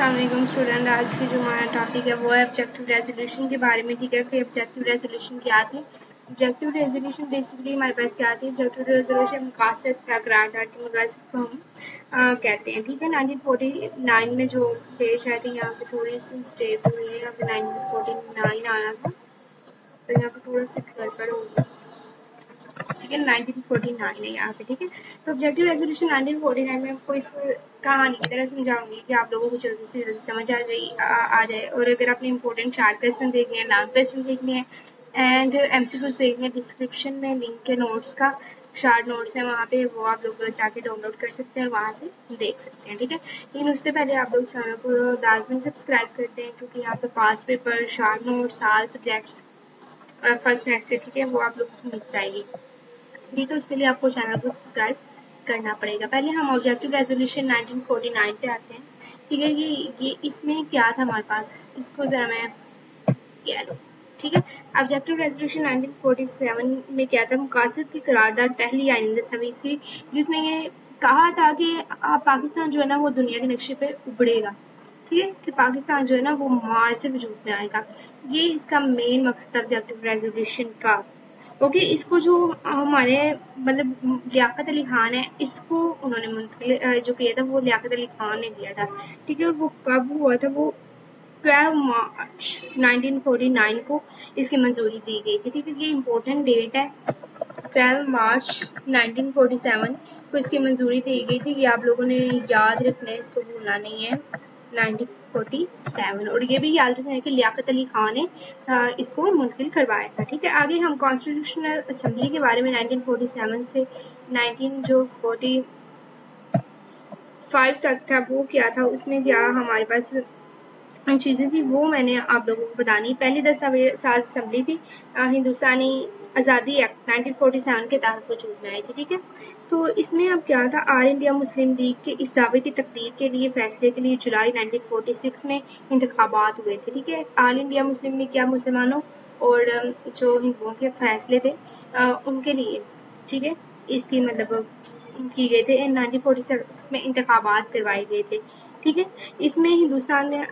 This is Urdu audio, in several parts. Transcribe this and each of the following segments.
अस्सलाम वालेकुम स्टूडेंट। आज की जो हमारा टॉपिक है वो है ऑब्जेक्टिव रेजोल्यूशन के बारे में। ठीक है कि ऑब्जेक्टिव रेजोल्यूशन क्या थी। ऑब्जेक्टिव रेजोल्यूशन बेसिकली हमारे पास क्या थी। ऑब्जेक्टिव रेजोल्यूशन मकासद का करारदाद के मकासद को हम कहते हैं। ठीक है, 1949 में जो पेश आए थे, यहाँ पे थोड़ी सी मिस्टेक हुई है, यहाँ पे 1949 आना था तो यहाँ पे थोड़ा सा गड़बड़ हो गया। ठीक है, 1949 है यहाँ पे। ठीक है, तो ऑब्जेक्टिव रेजोल्यूशन 1949 में आपको इस कहानी की तरह समझाऊंगी कि आप लोगों को जल्दी से जल्दी समझ आ जाए। और अगर आपने इंपॉर्टेंट शार्ट क्वेश्चन देखने हैं, लॉन्ग क्वेश्चन देखने हैं एंड एमसीक्यूज देखने हैं, डिस्क्रिप्शन में लिंक के नोट्स का शार्ट नोट्स है वहाँ पे, वो आप लोग जाके डाउनलोड कर सकते हैं और वहाँ से देख सकते हैं। ठीक है, लेकिन उससे पहले आप लोग चैनल को लाजमी सब्सक्राइब करते हैं क्योंकि यहाँ पे पास पेपर, शार्ट नोट्स, साल सब्जेक्ट्स फर्स्ट नेक्स्ट, ठीक है, वो आप लोग को मिल जाएगी। ठीक है, उसके लिए आपको चैनल को सब्सक्राइब करना पड़ेगा। पहले हम ऑब्जेक्टिव रेजोल्यूशन 1949 पे आते हैं। ठीक है, ये इसमें क्या था हमारे पास, इसको जरा मैं कह लूँ। ठीक है, ऑब्जेक्टिव रेजोल्यूशन 1947 में क्या था, मकासद की करारदाद पहली आइंदा सभी थी जिसने ये कहा था कि पाकिस्तान जो है ना वो दुनिया के नक्शे पे उभरेगा। ठीक है, कि पाकिस्तान जो है ना वो मार्च से वजूद में आएगा। ये इसका मेन मकसद था ऑब्जेक्टिव रेजोल्यूशन का। ओके, इसको जो हमारे मतलब लियाकत अली खान है, इसको उन्होंने मुंतकिल जो किया था वो लियाकत अली खान ने दिया था। ठीक है, और वो कब हुआ था, वो 12 मार्च 1949 को इसकी मंजूरी दी गई थी। ठीक है, ये इम्पोर्टेंट डेट है, 12 मार्च 1947 को इसकी मंजूरी दी गई थी। ये आप लोगों ने याद रखना है, इसको भूलना नहीं है, 1947। और ये भी याद रखना है कि लियाकत अली खान ने इसको मुंतकिल करवाया था। ठीक है, आगे हम कॉन्स्टिट्यूशनल असम्बली के बारे में 1947 से 1945 तक था, वो क्या था, उसमें क्या हमारे पास चीज़ें थी वो मैंने आप लोगों को बतानी। पहली दस्तावेज़ असम्बली थी हिंदुस्तानी आज़ादी एक्ट 1947 के तहत वजूद में आई थी। ठीक है, तो इसमें अब क्या था, ऑल इंडिया मुस्लिम लीग के इस दावे की तकदीर के लिए फैसले के लिए जुलाई 1946 में इंतखाबात हुए थे। ठीक है, ऑल इंडिया मुस्लिम लीग क्या मुसलमानों और जो हिंदुओं के फैसले थे उनके लिए, ठीक है, इसकी मतलब की गए थे। 1946 में इंतखाबात करवाए गए थे। ठीक है, इसमें हिंदुस्तान ने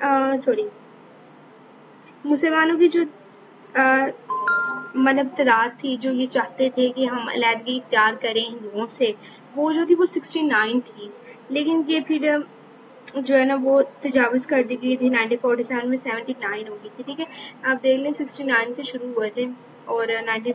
मुसलमानों की जो मतलब तादाद थी जो ये चाहते थे कि हम अलहदगी इख्तियार करें हिंदुओं से, वो जो थी वो 69 थी। लेकिन ये फिर जो है ना वो तजावज़ कर दी गई थी, 1947 में 79 हो गई थी। ठीक है, आप देख लें 69 से शुरू हुए थे और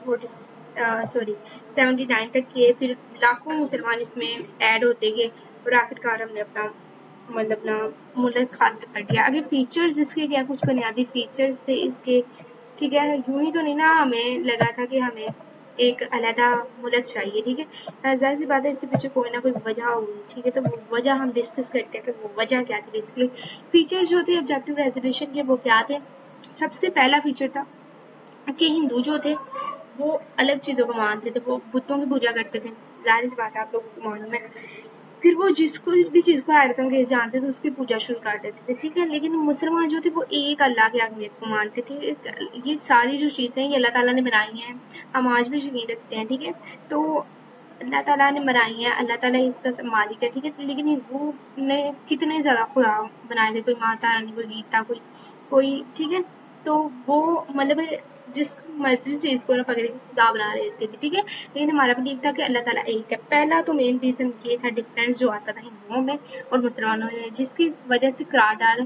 79 तक किए, फिर लाखों मुसलमान इसमें ऐड होते गए और आखिरकार हमने अपना मतलब ना मुल्क हासिल कर लिया। आगे फीचर्स इसके क्या, कुछ बुनियादी फीचर्स थे इसके। ठीक है, यूं ही तो नहीं ना हमें लगा था कि हमें एक अलहदा मुल्क चाहिए। ठीक है, जाहिर सी बात है इसके पीछे कोई ना कोई वजह होगी। ठीक है, तो वो वजह हम डिस्कस करते हैं कि वो वजह क्या थी। बेसिकली फीचर्स जो थे ऑब्जेक्टिव रेजोल्यूशन के वो क्या थे। सबसे पहला फीचर था कि हिंदू जो थे वो अलग चीज़ों को मानते थे, वो बुतों की पूजा करते थे। जाहिर सी बात है आप लोगों को मालूम है। फिर वो जिसको इस भी चीज़ को हैरत अंगेज जानते थे उसकी पूजा शुरू कर देते थे। ठीक है, लेकिन मुसलमान जो थे वो एक अल्लाह की अहमियत को मानते थे। ये सारी जो चीज़ें ये अल्लाह ताला ने बनाई हैं, हम आज भी यकीन रखते हैं। ठीक है, तो अल्लाह ताला ने बनाई है, अल्लाह ताला इसका मालिक है। ठीक है, लेकिन हिंदू ने कितने ज़्यादा खुदा बनाए थे, कोई माता रानी, कोई गीता, कोई ठीक है, तो वो मतलब जिस मर्जी चीज़ को ना पकड़ के खुदा बना लेते थे। ठीक है, लेकिन हमारा बिलीव था कि अल्लाह ताला एक है। पहला तो मेन रीज़न ये था डिफरेंस जो आता था हिंदुओं में और मुसलमानों में, जिसकी वजह से करारदाद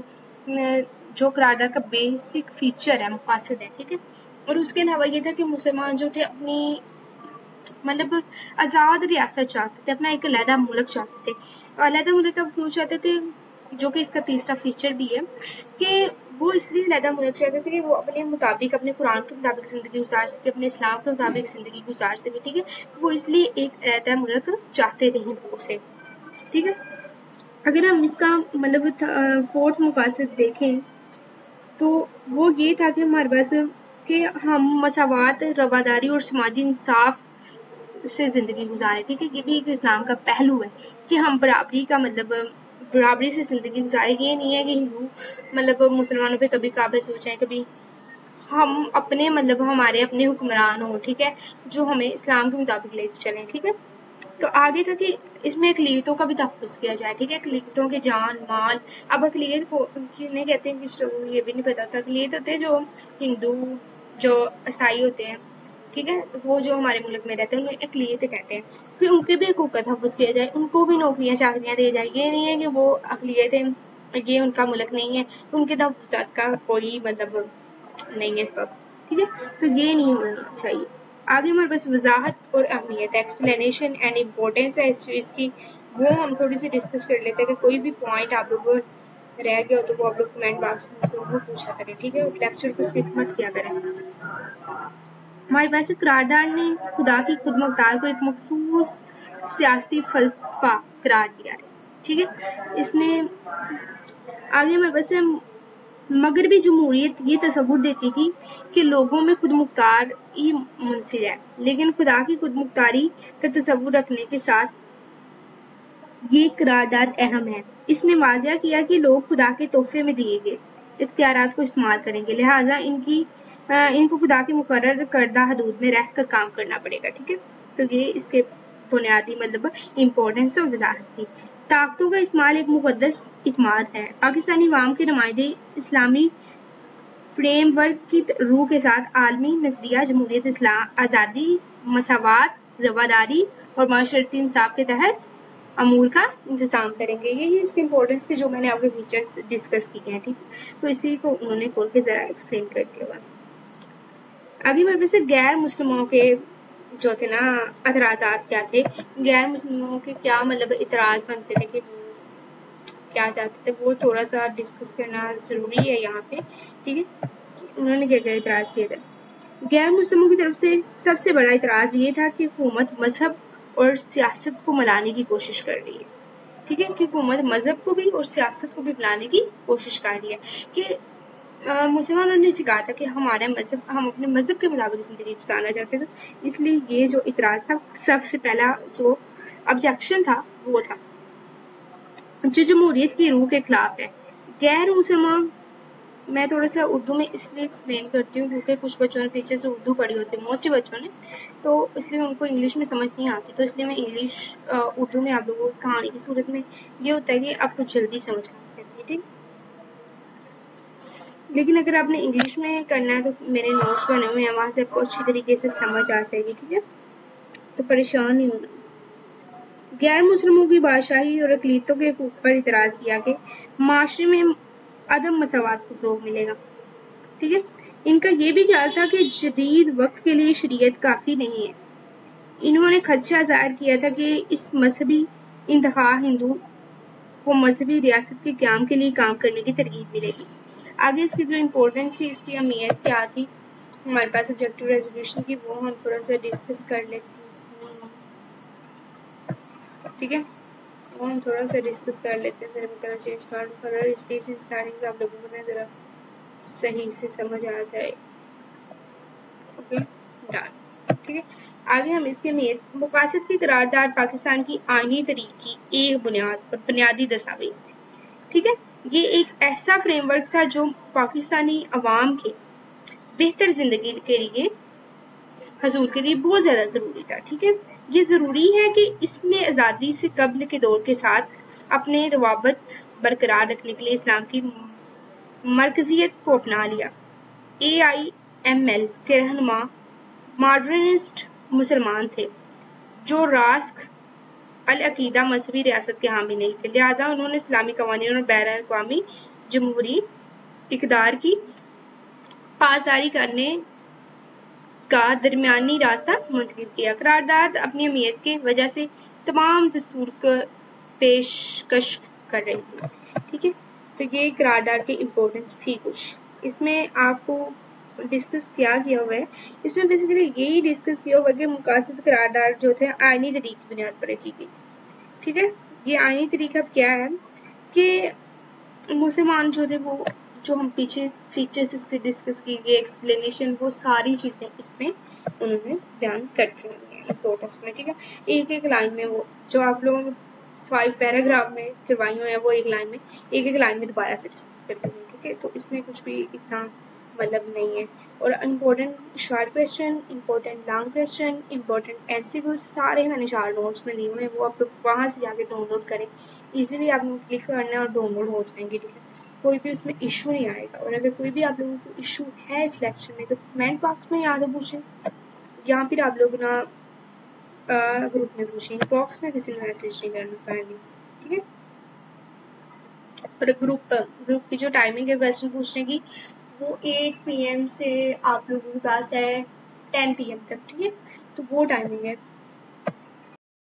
जो करारदाद का बेसिक फीचर है, मकासद है। ठीक है, और उसके अलावा ये था कि मुसलमान जो थे अपनी मतलब आज़ाद रियासत चाहते थे, अपना एक अलहदा मुल्क चाहते थे। और अलहदा मुल्क अब क्यों चाहते थे, जो कि इसका तीसरा फीचर भी है कि वो इसलिए अलहदा मुल्क चाहते थे कि वो अपने मुताबिक, अपने कुरान के मुताबिक ज़िंदगी गुजार सके, अपने इस्लाम के मुताबिक ज़िंदगी गुजार सके। ठीक है, वो इसलिए एक अलहदा मुल्क चाहते थे हिंदुओं से। ठीक है, अगर हम इसका मतलब फोर्थ मकासद देखें तो वो ये था कि हमारे पास कि हम मसावात, रवादारी और समाजी इंसाफ से ज़िंदगी गुजारें। ठीक है, ये भी एक इस्लाम का पहलू है कि हम बराबरी का मतलब बराबरी से ज़िंदगी गुजारें। ये नहीं है कि हिंदू मतलब मुसलमानों पे कभी काबिज हो जाए, कभी हम अपने मतलब हमारे अपने हुक्मरान हों। ठीक है, जो हमें इस्लाम के मुताबिक ले चलें। ठीक है, تو آگے تھا کہ اس میں اقلیتوں کا بھی تحفظ کیا جائے، ٹھیک ہے، اقلیتوں کے جان مال. اب اقلیت کو نہیں کہتے ہیں، کچھ لوگوں کو یہ بھی نہیں پتا تھا. اقلیت ہوتے ہیں جو ہندو، جو عیسائی ہوتے ہیں، ٹھیک ہے، وہ جو ہمارے ملک میں رہتے ہیں انہیں اقلیت کہتے ہیں. کہ ان کے بھی حقوق کا تحفظ کیا جائے، ان کو بھی نوکریاں چاکریاں دی جائے. یہ نہیں ہے کہ وہ اقلیت ہے، یہ ان کا ملک نہیں ہے، ان کے تحفظات کا کوئی مطلب نہیں ہے اس وقت، ٹھیک ہے. تو یہ نہیں ہونا چاہیے. آگے ہمارے پاس وضاحت اور اہمیت، ایکسپلینیشن اینڈ امپورٹینس ہے اس چیز کی، وہ ہم تھوڑی سی ڈسکس کر لیتے ہیں. کہ کوئی بھی پوائنٹ آپ لوگ رہ گیا ہو تو وہ آپ لوگ کمنٹ باکس میں ضرور پوچھا کریں، ٹھیک ہے، لیکچر کو اسکپ مت کیا کریں. ہمارے پاس قرارداد نے خدا کی خود مختار کو ایک مخصوص سیاسی فلسفہ قرار دیا ہے، ٹھیک ہے. اس میں آگے ہمارے پاس مغربی جمہوریت یہ تصور دیتی تھی کہ لوگوں میں خود مختار ہی منحصر ہے، لیکن خدا کی خود مختاری کا تصور رکھنے کے ساتھ یہ قرارداد اہم ہے. اس نے واضح کیا کہ لوگ خدا کے تحفے میں دیے گئے اختیارات کو استعمال کریں گے، لہٰذا ان کو خدا کی مقرر کردہ حدود میں رہ کر کام کرنا پڑے گا، ٹھیک ہے. تو یہ اس کے بنیادی مطلب امپورٹینس اور وضاحت تھی. طاقتوں کا استعمال ایک مقدس اعتماد ہے. پاکستانی عوام کے نمائندے اسلامی فریم ورک کی روح کے ساتھ عالمی نظریہ جمہوریت اسلام، آزادی، مساوات، رواداری اور معاشرتی انصاف کے تحت امور کا انتظام کریں گے. یہی اس کے امپورٹینس تھے جو میں نے آپ کے فیچرز ڈسکس کیے ہیں، ٹھیک ہے. تو اسی کو انہوں نے کھول کے ذرا ایکسپلین کر دیا ہوا. آگے میرے پاس غیر مسلموں کے جو تھے نا اعتراضات کیا تھے، غیر مسلموں کے کیا مطلب اعتراض بنتے تھے کہ کیا چاہتے تھے، وہ تھوڑا سا ڈسکس کرنا ضروری ہے یہاں پہ، ٹھیک ہے. انہوں نے کیا کیا اعتراض کیا تھا. غیر مسلموں کی طرف سے سب سے بڑا اعتراض یہ تھا کہ حکومت مذہب اور سیاست کو ملانے کی کوشش کر رہی ہے، ٹھیک ہے، کہ حکومت مذہب کو بھی اور سیاست کو بھی ملانے کی کوشش کر رہی ہے. کہ مسلمانوں نے کہا تھا کہ ہمارا مذہب، ہم اپنے مذہب کے مطابق زندگی گزارنا چاہتے تھے، اس لیے یہ جو اعتراض تھا سب سے پہلا جو آبجیکشن تھا وہ تھا جو جمہوریت کی روح کے خلاف ہے. غیر مسلمان، میں تھوڑا سا اردو میں اس لیے ایکسپلین کرتی ہوں کیونکہ کچھ بچوں نے پیچھے سے اردو پڑھی ہوتی ہے، موسٹلی بچوں نے، تو اس لیے ان کو انگلش میں سمجھ نہیں آتی، تو اس لیے میں انگلش اردو میں آپ لوگوں کی کہانی کی صورت میں یہ ہوتا ہے کہ آپ کو جلدی سمجھ آتی ہے، ٹھیک. لیکن اگر آپ نے انگلش میں کرنا ہے تو میرے نوٹس بنے ہوئے ہیں، وہاں سے آپ کو اچھی طریقے سے سمجھ آ جائے گی، ٹھیک ہے، تو پریشان نہیں ہونا. غیر مسلموں کی بادشاہی اور اقلیتوں کے حقوق پر اعتراض کیا کہ معاشرے میں عدم مساوات کو فروغ ملے گا، ٹھیک ہے. ان کا یہ بھی خیال تھا کہ جدید وقت کے لیے شریعت کافی نہیں ہے. انہوں نے خدشہ ظاہر کیا تھا کہ اس مذہبی انتہا ہندو کو مذہبی ریاست کے قیام کے لیے کام کرنے کی ترغیب ملے گی. آگے اس کی جو امپورٹنس تھی، اس کی اہمیت کیا تھی ہمارے پاس آبجیکٹو ریزولوشن کی، وہ ہم تھوڑا سا ڈسکس کر لیتے ہیں، ٹھیک ہے، وہ ہم تھوڑا سا ڈسکس کر لیتے ہیں. اسٹارٹنگ آپ لوگوں کو ذرا صحیح سے سمجھ آ جائے، اوکے ڈن، ٹھیک ہے. آگے ہم اس کی اہمیت، مقاصد کی قرارداد پاکستان کی آئینی تاریخ کی ایک بنیادی دستاویز تھی، ٹھیک ہے. یہ ایک ایسا فریم ورک تھا جو پاکستانی عوام کے بہتر زندگی کے لیے حصول کے لیے بہت زیادہ ضروری تھا، ٹھیک ہے. یہ ضروری ہے کہ اس نے آزادی سے قبل کے دور کے ساتھ اپنے روابط برقرار رکھنے کے لیے اسلام کی مرکزیت کو اپنا لیا. AIML کے رہنما ماڈرنسٹ مسلمان تھے جو راسخ العقیدہ مذہبی ریاست کے حامی نہیں تھے، لہٰذا انہوں نے اسلامی قوانین اور بین الاقوامی جمہوری اقدار کی پاسداری کرنے کا درمیانی راستہ منتخب کیا. قرارداد اپنی اہمیت کی وجہ سے تمام دستور کو پیشکش کر رہی تھی، ٹھیک ہے. تو یہ قرارداد کی امپورٹنس تھی کچھ. اس میں آپ کو ڈسکس کیا ہوا ہے، اس میں بیسیکلی یہی ڈسکس کیا ہوا کہ مقاصد قرارداد جو تھے آئینی طریق کی بنیاد پر کی گئی تھی، ٹھیک ہے. یہ آئینی طریقہ کیا ہے کہ مسلمان جو تھے وہ جو ہم پیچھے فیچرز اس کے ڈسکس کی گئی، ایکسپلینیشن، وہ ساری چیزیں اس میں انہوں نے بیان کرتی ہوئی ہیں امپورٹنس میں، ٹھیک ہے. ایک ایک لائن میں وہ جو آپ لوگوں 5 پیراگراف میں کروائی ہوئی ہیں وہ ایک ایک لائن میں دوبارہ سے ڈسکس کرتے ہیں، ٹھیک ہے. تو اس میں کچھ بھی اتنا مطلب نہیں ہے. اور important short question, important long question, important MCQs سارے میں نے شارٹ نوٹس میں دیے ہوئے ہیں، وہ آپ لوگ وہاں سے جا کے ڈاؤن لوڈ کریں. ایزیلی آپ لوگ کلک کرنا ہے اور ڈاؤن لوڈ ہو جائیں گے. ٹھیک ہے، کوئی بھی اس میں ایشو نہیں آئے گا. اور اگر کوئی بھی آپ لوگوں کو ایشو ہے اس لیکچر میں تو کمنٹ باکس میں یاد پوچھیں، یا پھر آپ لوگ نا گروپ میں پوچھیں. باکس میں کسی نے میسج نہیں کرنا پہلے. ٹھیک ہے، اور گروپ کی جو ٹائمنگ ہے کویشچن پوچھنے کی وہ 8 PM سے آپ لوگوں کے پاس ہے 10 PM تک. ٹھیک ہے، تو وہ ٹائمنگ ہے.